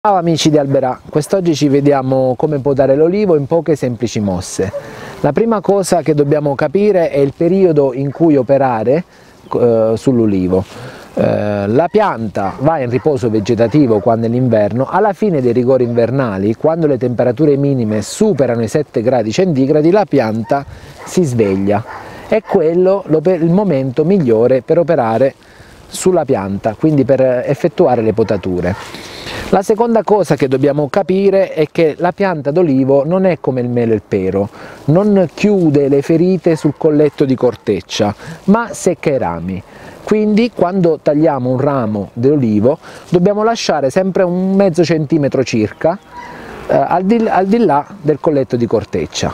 Ciao amici di Alberà, quest'oggi ci vediamo come potare l'olivo in poche semplici mosse. La prima cosa che dobbiamo capire è il periodo in cui operare sull'olivo. La pianta va in riposo vegetativo quando è l'inverno, alla fine dei rigori invernali, quando le temperature minime superano i 7 gradi centigradi, la pianta si sveglia. È quello il momento migliore per operare sulla pianta, quindi per effettuare le potature. La seconda cosa che dobbiamo capire è che la pianta d'olivo non è come il melo e il pero, non chiude le ferite sul colletto di corteccia, ma secca i rami. Quindi quando tagliamo un ramo d'olivo dobbiamo lasciare sempre un mezzo centimetro circa al di là del colletto di corteccia.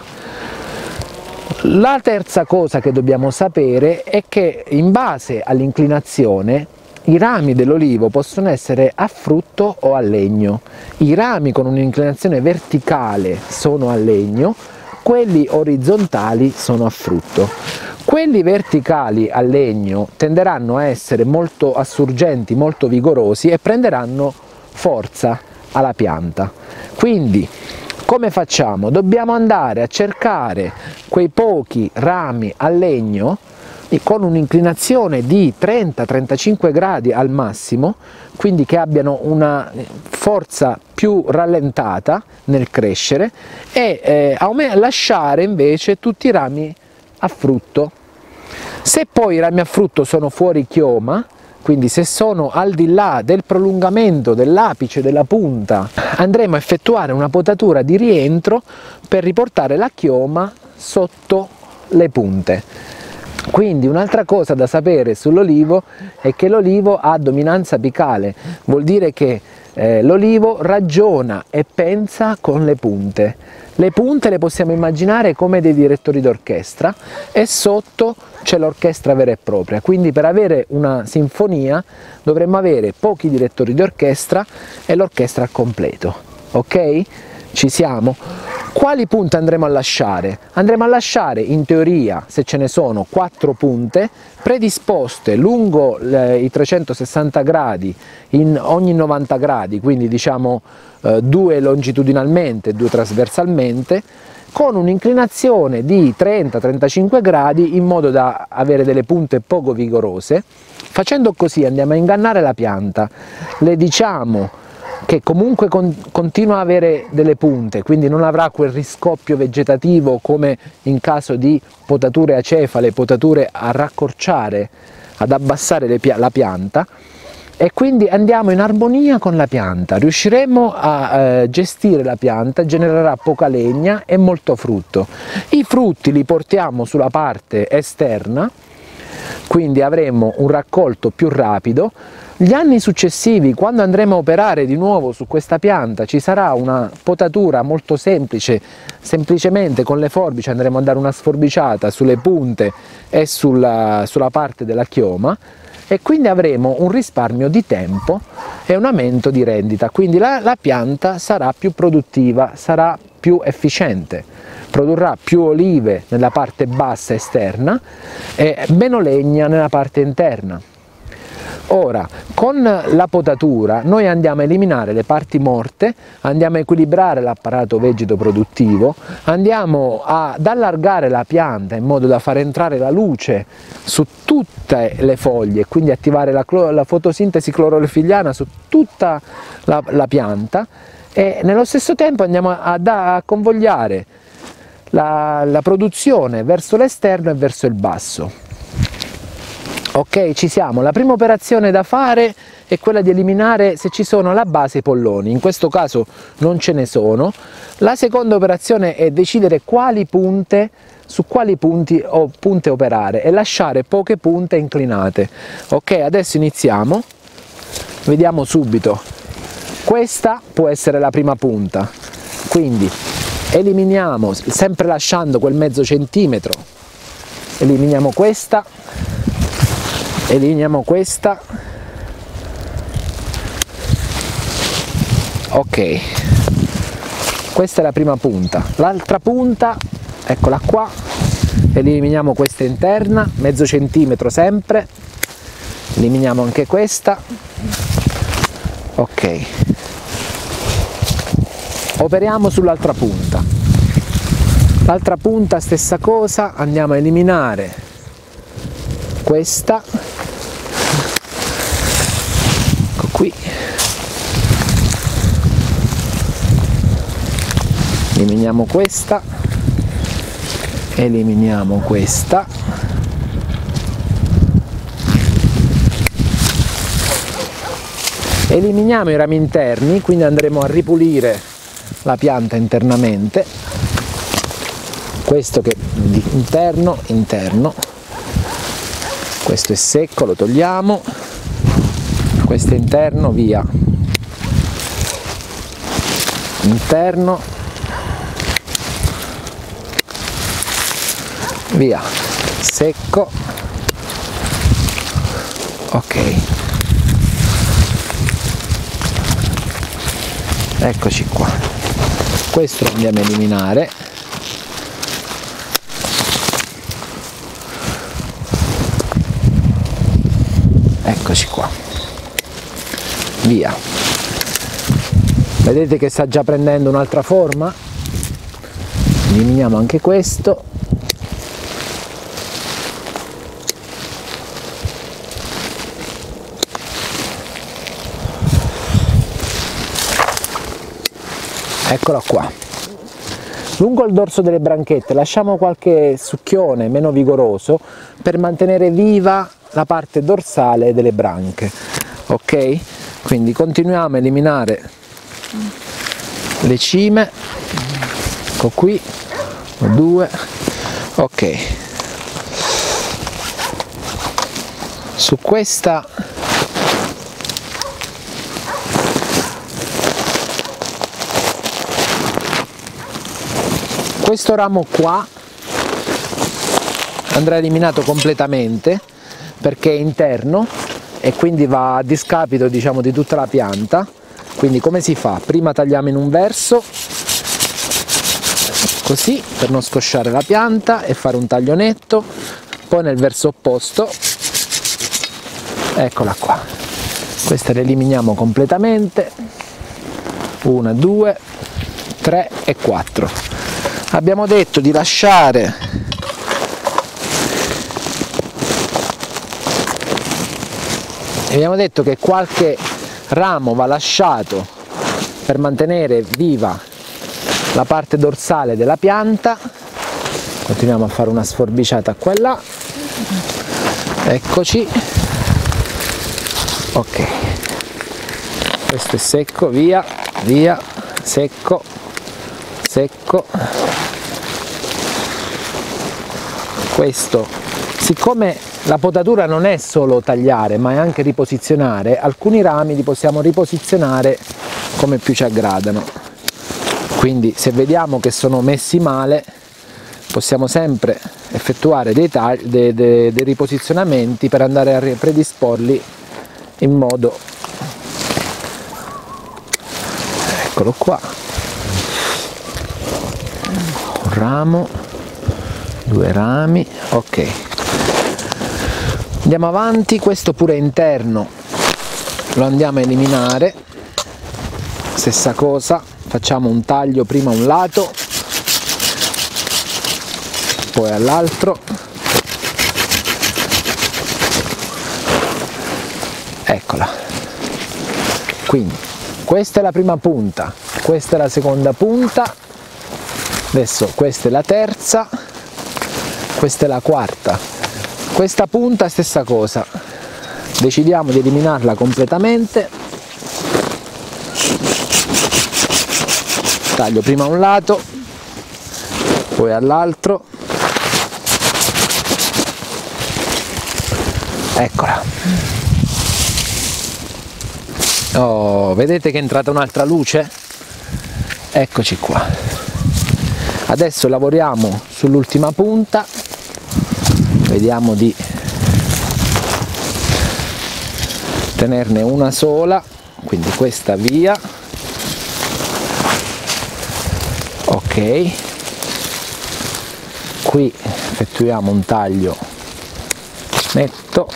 La terza cosa che dobbiamo sapere è che in base all'inclinazione i rami dell'olivo possono essere a frutto o a legno. I rami con un'inclinazione verticale sono a legno, quelli orizzontali sono a frutto. Quelli verticali a legno tenderanno a essere molto assurgenti, molto vigorosi e prenderanno forza alla pianta. Quindi come facciamo? Dobbiamo andare a cercare quei pochi rami a legno con un'inclinazione di 30-35 gradi al massimo, quindi che abbiano una forza più rallentata nel crescere, e lasciare invece tutti i rami a frutto. Se poi i rami a frutto sono fuori chioma, quindi se sono al di là del prolungamento dell'apice della punta, andremo a effettuare una potatura di rientro per riportare la chioma sotto le punte. Quindi un'altra cosa da sapere sull'olivo è che l'olivo ha dominanza apicale, vuol dire che l'olivo ragiona e pensa con le punte. Le punte le possiamo immaginare come dei direttori d'orchestra e sotto c'è l'orchestra vera e propria, quindi per avere una sinfonia dovremmo avere pochi direttori d'orchestra e l'orchestra al completo. Ok? Ci siamo? Quali punte andremo a lasciare? Andremo a lasciare in teoria, se ce ne sono, 4 punte predisposte lungo i 360 gradi in ogni 90 gradi, quindi diciamo 2 longitudinalmente e 2 trasversalmente, con un'inclinazione di 30-35 gradi in modo da avere delle punte poco vigorose. Facendo così andiamo a ingannare la pianta, le diciamo che comunque continua a avere delle punte, quindi non avrà quel riscoppio vegetativo come in caso di potature acefale, potature a raccorciare, ad abbassare la pianta, e quindi andiamo in armonia con la pianta, riusciremo a gestire la pianta, genererà poca legna e molto frutto. I frutti li portiamo sulla parte esterna, quindi avremo un raccolto più rapido. Gli anni successivi, quando andremo a operare di nuovo su questa pianta, ci sarà una potatura molto semplice, semplicemente con le forbici andremo a dare una sforbiciata sulle punte e sulla parte della chioma, e quindi avremo un risparmio di tempo e un aumento di rendita, quindi la pianta sarà più produttiva, sarà più efficiente, produrrà più olive nella parte bassa esterna e meno legna nella parte interna. Ora, con la potatura noi andiamo a eliminare le parti morte, andiamo a equilibrare l'apparato vegeto-produttivo, andiamo ad allargare la pianta in modo da far entrare la luce su tutte le foglie, quindi attivare la fotosintesi clorofilliana su tutta la pianta, e nello stesso tempo andiamo a convogliare la produzione verso l'esterno e verso il basso. Ok, ci siamo. La prima operazione da fare è quella di eliminare, se ci sono alla base, i polloni. In questo caso non ce ne sono. La seconda operazione è decidere su quali punte operare e lasciare poche punte inclinate. Ok, adesso iniziamo. Vediamo subito. Questa può essere la prima punta. Quindi eliminiamo, sempre lasciando quel mezzo centimetro, eliminiamo questa. Eliminiamo questa. Ok, questa è la prima punta. L'altra punta, eccola qua, eliminiamo questa interna, mezzo centimetro sempre, eliminiamo anche questa. Ok, operiamo sull'altra punta. L'altra punta stessa cosa, andiamo a eliminare questa, ecco qui, eliminiamo questa, eliminiamo questa, eliminiamo i rami interni, quindi andremo a ripulire la pianta internamente, questo che è interno, interno, questo è secco, lo togliamo, questo è interno, via, interno, via, secco, ok, eccoci qua, questo lo andiamo a eliminare, eccoci qua, via, vedete che sta già prendendo un'altra forma, eliminiamo anche questo, eccola qua. Lungo il dorso delle branchette lasciamo qualche succhione meno vigoroso per mantenere viva la parte dorsale delle branche, ok? Quindi continuiamo a eliminare le cime, ecco qui, 2, ok. Su questa questo ramo qua andrà eliminato completamente perché è interno e quindi va a discapito, diciamo, di tutta la pianta. Quindi come si fa? Prima tagliamo in un verso così per non scosciare la pianta e fare un taglio netto, poi nel verso opposto, eccola qua, questa la eliminiamo completamente, 1, 2, 3 e 4. Abbiamo detto di lasciare che qualche ramo va lasciato per mantenere viva la parte dorsale della pianta. Continuiamo a fare una sforbiciata qua e là, eccoci, ok, questo è secco, via, via, secco, secco, questo, siccome la potatura non è solo tagliare ma è anche riposizionare, alcuni rami li possiamo riposizionare come più ci aggradano, quindi se vediamo che sono messi male possiamo sempre effettuare dei riposizionamenti per andare a predisporli in modo, eccolo qua, un ramo, 2 rami, ok, andiamo avanti. Questo pure è interno, lo andiamo a eliminare, stessa cosa, facciamo un taglio prima a un lato poi all'altro, eccola, quindi questa è la prima punta, questa è la seconda punta, adesso questa è la terza, questa è la quarta, questa punta stessa cosa, decidiamo di eliminarla completamente, taglio prima a un lato poi all'altro, eccola, oh, vedete che è entrata un'altra luce? Eccoci qua, adesso lavoriamo sull'ultima punta, vediamo di tenerne una sola, quindi questa via, ok, qui effettuiamo un taglio netto,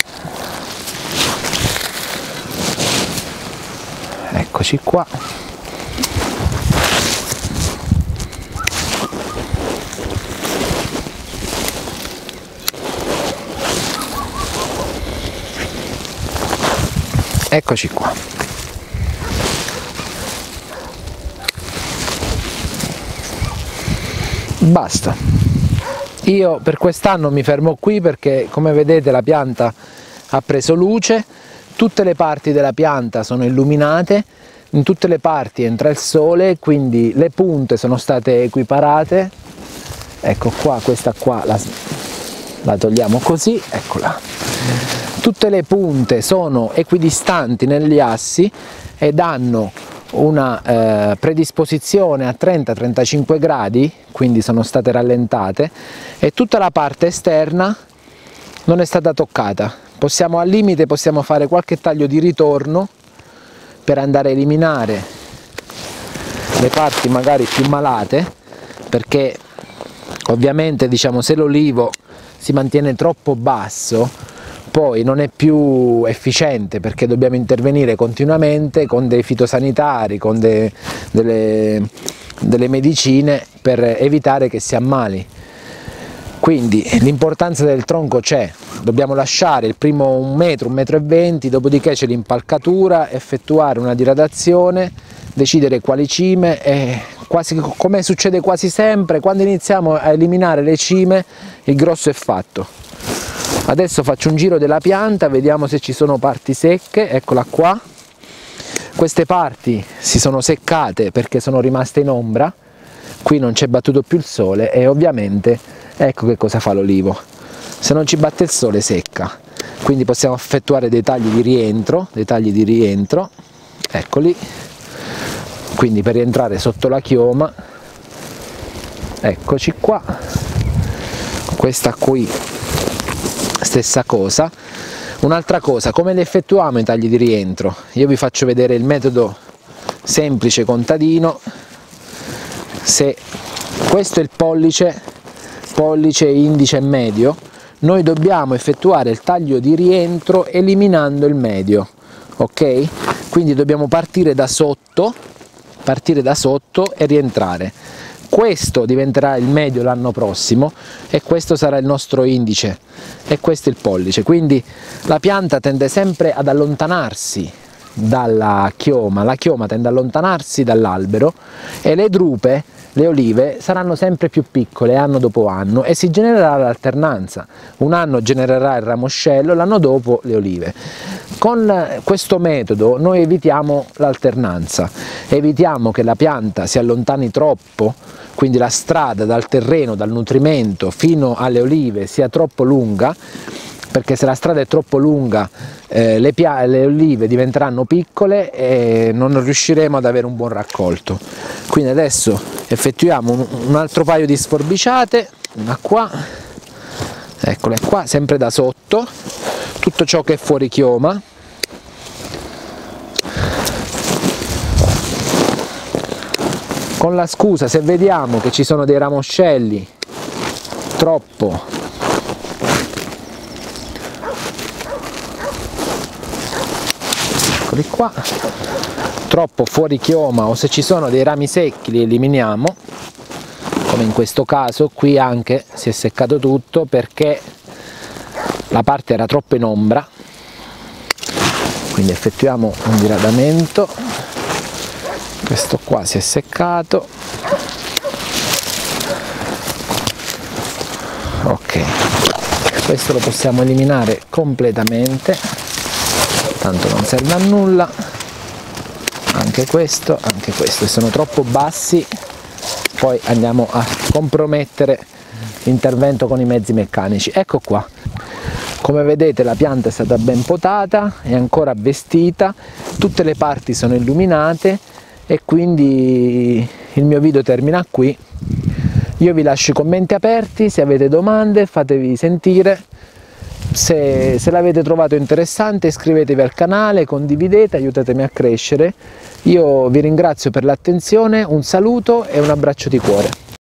eccoci qua, Eccoci qua. Basta. Io per quest'anno mi fermo qui perché, come vedete, la pianta ha preso luce, tutte le parti della pianta sono illuminate, in tutte le parti entra il sole, quindi le punte sono state equiparate. Ecco qua, questa qua la togliamo così, eccola. Tutte le punte sono equidistanti negli assi ed hanno una predisposizione a 30-35 gradi, quindi sono state rallentate, e tutta la parte esterna non è stata toccata. Possiamo, al limite possiamo fare qualche taglio di ritorno per andare a eliminare le parti magari più malate, perché ovviamente, diciamo, se l'olivo si mantiene troppo basso poi non è più efficiente, perché dobbiamo intervenire continuamente con dei fitosanitari, con delle medicine per evitare che si ammali. Quindi l'importanza del tronco c'è, dobbiamo lasciare il primo 1 metro, 1,20 metri, dopodiché c'è l'impalcatura, effettuare una diradazione, decidere quali cime, e come succede quasi sempre, quando iniziamo a eliminare le cime il grosso è fatto. Adesso faccio un giro della pianta, vediamo se ci sono parti secche, eccola qua. Queste parti si sono seccate perché sono rimaste in ombra, qui non c'è battuto più il sole e ovviamente ecco che cosa fa l'olivo. Se non ci batte il sole secca, quindi possiamo effettuare dei tagli di rientro, eccoli, quindi per rientrare sotto la chioma, eccoci qua, questa qui stessa cosa. Un'altra cosa, come li effettuiamo i tagli di rientro? Io vi faccio vedere il metodo semplice contadino. Se questo è il pollice, indice e medio, noi dobbiamo effettuare il taglio di rientro eliminando il medio, ok? Quindi dobbiamo partire da sotto e rientrare. Questo diventerà il medio l'anno prossimo e questo sarà il nostro indice e questo è il pollice. Quindi la pianta tende sempre ad allontanarsi dalla chioma, la chioma tende ad allontanarsi dall'albero e le drupe, le olive, saranno sempre più piccole anno dopo anno e si genererà l'alternanza. Un anno genererà il ramoscello, l'anno dopo le olive. Con questo metodo noi evitiamo l'alternanza, evitiamo che la pianta si allontani troppo, quindi la strada dal terreno, dal nutrimento fino alle olive sia troppo lunga, perché se la strada è troppo lunga le olive diventeranno piccole e non riusciremo ad avere un buon raccolto. Quindi adesso effettuiamo un altro paio di sforbiciate, una qua, eccole qua, sempre da sotto, tutto ciò che è fuori chioma. Con la scusa, se vediamo che ci sono dei ramoscelli troppo eccoli qua, troppo fuori chioma, o se ci sono dei rami secchi li eliminiamo, come in questo caso. Qui anche si è seccato tutto perché la parte era troppo in ombra, quindi effettuiamo un diradamento. Questo qua si è seccato, ok, questo lo possiamo eliminare completamente, tanto non serve a nulla. Anche questo, sono troppo bassi, poi andiamo a compromettere l'intervento con i mezzi meccanici. Ecco qua, come vedete la pianta è stata ben potata, è ancora vestita, tutte le parti sono illuminate e quindi il mio video termina qui. Io vi lascio i commenti aperti, se avete domande fatevi sentire, se l'avete trovato interessante iscrivetevi al canale, condividete, aiutatemi a crescere. Io vi ringrazio per l'attenzione, un saluto e un abbraccio di cuore.